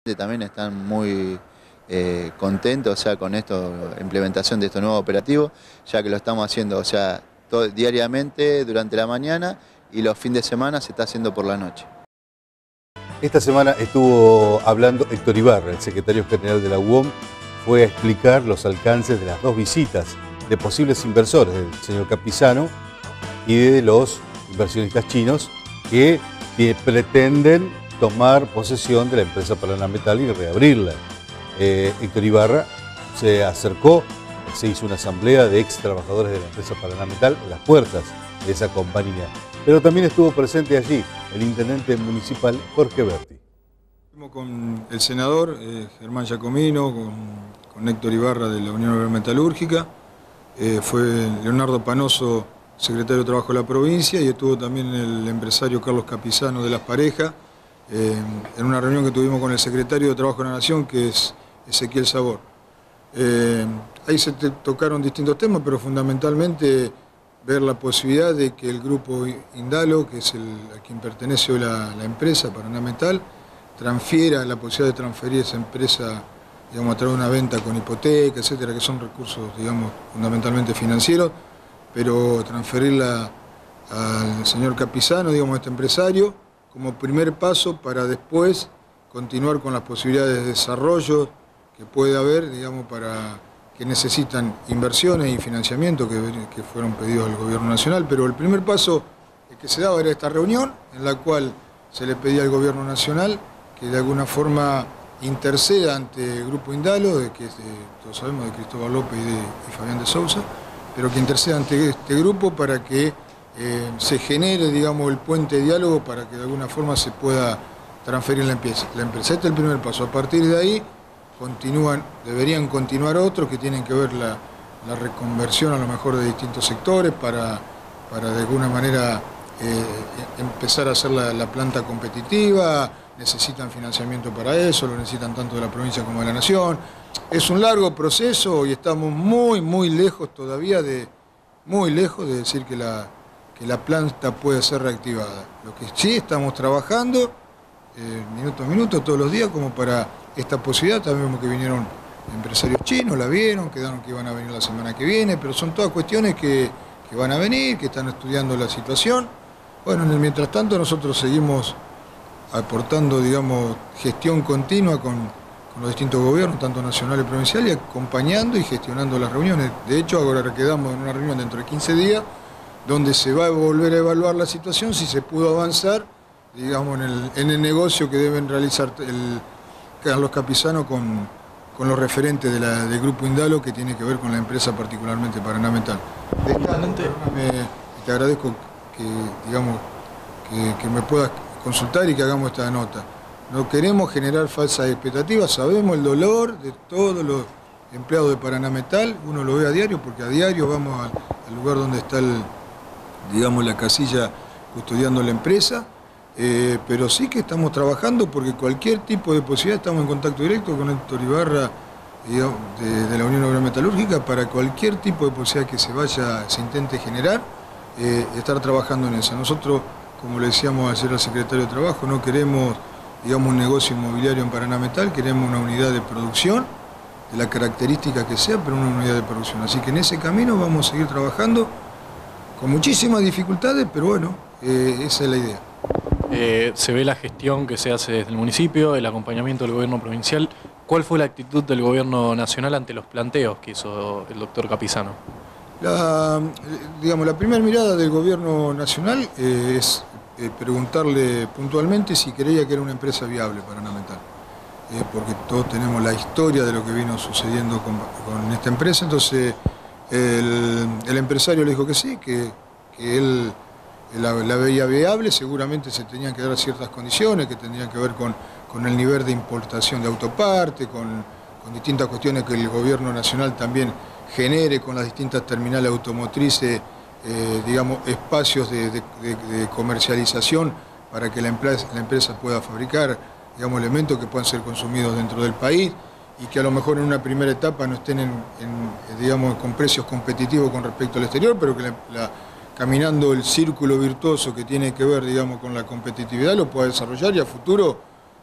También están muy contentos, o sea, con esto, implementación de este nuevo operativo, ya que lo estamos haciendo, o sea, diariamente durante la mañana y los fines de semana se está haciendo por la noche. Esta semana estuvo hablando Héctor Ibarra, el secretario general de la UOM, fue a explicar los alcances de las dos visitas de posibles inversores del señor Campizano y de los inversionistas chinos que pretenden tomar posesión de la empresa Paraná Metal y reabrirla. Héctor Ibarra se acercó, se hizo una asamblea de ex trabajadores de la empresa Paraná Metal en las puertas de esa compañía. Pero también estuvo presente allí el intendente municipal Jorge Berti. Con el senador Germán Giacomino, con Héctor Ibarra de la Unión Obrera Metalúrgica, fue Leonardo Panoso, secretario de Trabajo de la provincia, y estuvo también el empresario Carlos Campizano de Las Parejas, en una reunión que tuvimos con el secretario de Trabajo de la Nación, que es Ezequiel Sabor. Ahí se tocaron distintos temas, pero fundamentalmente ver la posibilidad de que el grupo Indalo, que es a quien pertenece hoy la empresa Paraná Metal, transfiera la posibilidad de transferir esa empresa, digamos, a través de una venta con hipoteca, etcétera, que son recursos, digamos, fundamentalmente financieros, pero transferirla al señor Campizano, digamos, a este empresario, como primer paso para después continuar con las posibilidades de desarrollo que puede haber, digamos, para que necesitan inversiones y financiamiento que fueron pedidos al Gobierno Nacional, pero el primer paso que se daba era esta reunión en la cual se le pedía al Gobierno Nacional que de alguna forma interceda ante el Grupo Indalo, que es todos sabemos, de Cristóbal López y Fabián de Sousa, pero que interceda ante este grupo para que se genere, digamos, el puente de diálogo para que de alguna forma se pueda transferir la empresa. Este es el primer paso. A partir de ahí deberían continuar otros que tienen que ver la reconversión a lo mejor de distintos sectores para de alguna manera empezar a hacer la planta competitiva. Necesitan financiamiento para eso, lo necesitan tanto de la provincia como de la nación. Es un largo proceso y estamos muy lejos todavía de decir que la planta puede ser reactivada. Lo que sí estamos trabajando minuto a minuto, todos los días, como para esta posibilidad. También vemos que vinieron empresarios chinos, la vieron, quedaron que iban a venir la semana que viene, pero son todas cuestiones que van a venir, que están estudiando la situación. Bueno, mientras tanto nosotros seguimos aportando, digamos, gestión continua con los distintos gobiernos, tanto nacional y provincial, y acompañando y gestionando las reuniones. De hecho, ahora quedamos en una reunión dentro de 15 días, donde se va a volver a evaluar la situación, si se pudo avanzar, digamos, en el negocio que deben realizar el Carlos Campizano con los referentes del Grupo Indalo, que tiene que ver con la empresa particularmente Paraná Metal. Te agradezco que me puedas consultar y que hagamos esta nota. No queremos generar falsas expectativas, sabemos el dolor de todos los empleados de Paraná Metal, uno lo ve a diario porque a diario vamos al lugar donde está la casilla custodiando la empresa, pero sí que estamos trabajando porque cualquier tipo de posibilidad, estamos en contacto directo con Héctor Ibarra de la Unión Obrera Metalúrgica para cualquier tipo de posibilidad que se intente generar, estar trabajando en eso. Nosotros, como le decíamos ayer al secretario de Trabajo, no queremos, digamos, un negocio inmobiliario en Paraná Metal, queremos una unidad de producción, de la característica que sea, pero una unidad de producción. Así que en ese camino vamos a seguir trabajando con muchísimas dificultades, pero bueno, esa es la idea. Se ve la gestión que se hace desde el municipio, el acompañamiento del gobierno provincial. ¿Cuál fue la actitud del gobierno nacional ante los planteos que hizo el doctor Campizano? La primera mirada del gobierno nacional es preguntarle puntualmente si creía que era una empresa viable Paraná Metal, porque todos tenemos la historia de lo que vino sucediendo con esta empresa. Entonces el empresario le dijo que sí, que él la veía viable. Seguramente se tenían que dar ciertas condiciones que tendrían que ver con el nivel de importación de autoparte, con distintas cuestiones que el gobierno nacional también genere con las distintas terminales automotrices, digamos, espacios de comercialización para que la empresa pueda fabricar, digamos, elementos que puedan ser consumidos dentro del país y que a lo mejor en una primera etapa no estén digamos, con precios competitivos con respecto al exterior, pero que caminando el círculo virtuoso que tiene que ver, digamos, con la competitividad lo pueda desarrollar y a futuro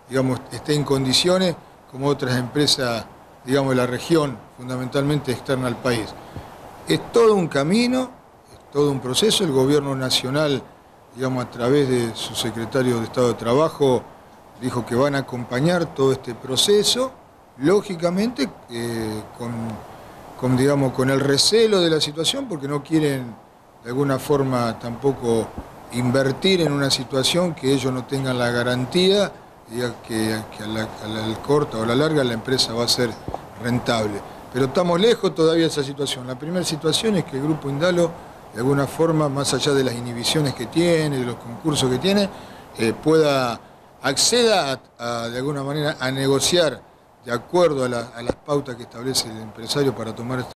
digamos, esté en condiciones como otras empresas, digamos, de la región, fundamentalmente externa al país. Es todo un camino, es todo un proceso. El gobierno nacional, digamos, a través de su secretario de Estado de Trabajo, dijo que van a acompañar todo este proceso, lógicamente con el recelo de la situación, porque no quieren de alguna forma tampoco invertir en una situación que ellos no tengan la garantía que a la corta o a la larga la empresa va a ser rentable. Pero estamos lejos todavía de esa situación. La primera situación es que el Grupo Indalo, de alguna forma, más allá de las inhibiciones que tiene, de los concursos que tiene, acceda de alguna manera a negociar de acuerdo a las pautas que establece el empresario para tomar